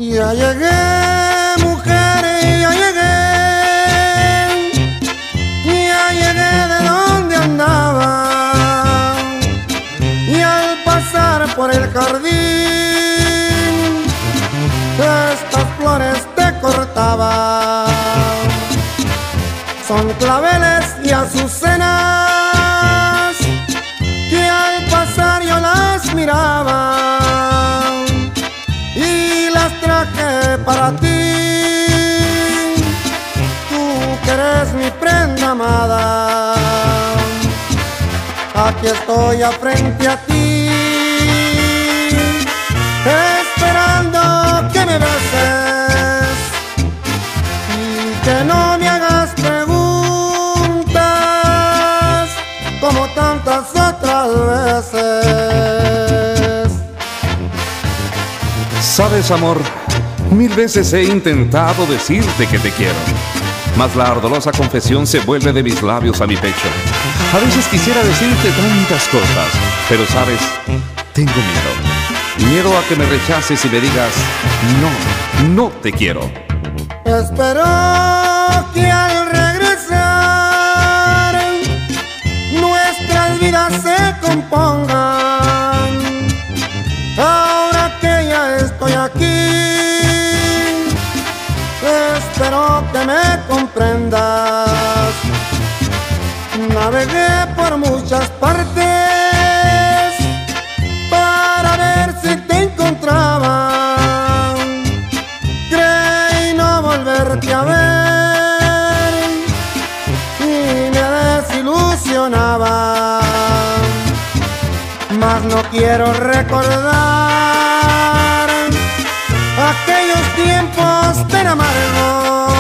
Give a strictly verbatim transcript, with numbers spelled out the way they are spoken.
Ya llegué, mujer, ya llegué, ya llegué de donde andaba. Y al pasar por el jardín, estas flores te cortaba. Son claveles y azucenas que al pasar yo las miraba y las traje para ti. Tú que eres mi prenda amada, aquí estoy a frente a ti, esperando que me beses y que no me hagas preguntas como tantas otras veces. Sabes, amor, mil veces he intentado decirte que te quiero, mas la ardorosa confesión se vuelve de mis labios a mi pecho. A veces quisiera decirte tantas cosas, pero sabes, tengo miedo. Miedo a que me rechaces y me digas, no, no te quiero. Espero que al regresar nuestras vidas se compongan. Ahora que ya estoy aquí, espero que me comprendas. Navegué por muchas partes para ver si te encontraba. Creí no volverte a ver y me desilusionaba. Mas no quiero recordar aquellos tiempos tan amargos